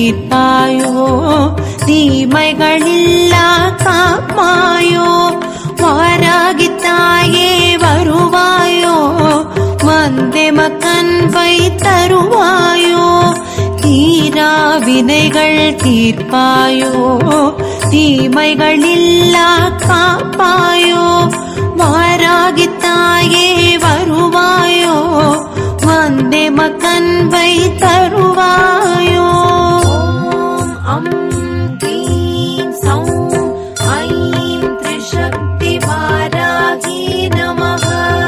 தீர்ப்பாயோ தீமைகளில்லா காப்பாயோ வாராகித்தாயே வருவாயோ வந்தே மக்கன்பை தருவாயோ தீரா வினைகள் தீர்ப்பாயோ தீமைகளில்லா காப்பாயோ வாராகித்தாயே வருவாயோ வந்தே மக்கன்பை தருவாயோ ஓம் க்ளீம் சௌம் ஐம் த்ரிசக்தி வாராகி நமः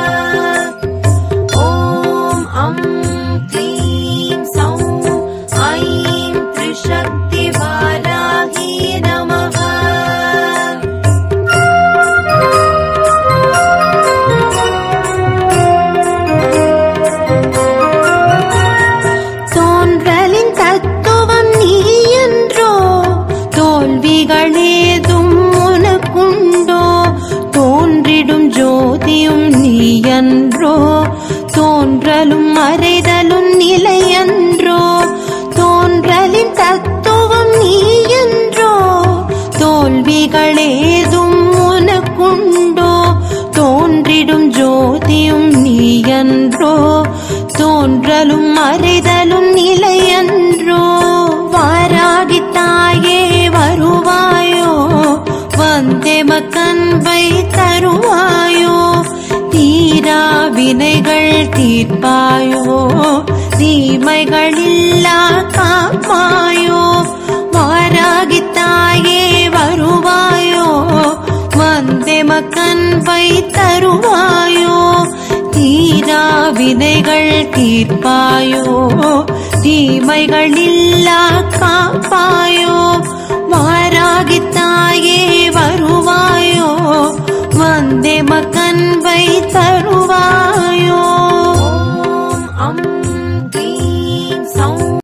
ஓம் க்ளீம் சௌம் ஐம் த்ரிசக்தி வாராகி நமः தோல்விகளேதும் உனக்குண்டோ தோன்றிடும் ஜோதியும் நீயன்றோ தோன்றலும் மறைதலும் நிலையன்றோ தோன்றலின் தத்துவம் நீயன்றோ தோல்விகளேதும் உனக்குண்டோ தோன்றிடும் ஜோதியும் நீயன்றோ தோன்றலும் மறைதலும் நிலையன்றோ வாராகித்தாயே வருவாயோ வந்தே மக்கன்பை தருவாயோ தீரா வினைகள் தீர்ப்பாயோ தீமைகளில்லா காப்பாயோ வாராகித்தாயே வருவாயோ வந்தே மக்கன்பை தருவாயோ தீரா வினைகள் தீர்ப்பாயோ தீமைகளில்லா காப்பாயோ வாராகித்தாயே வருவாயோ வந்தே மக்கன்பை தருவாயோ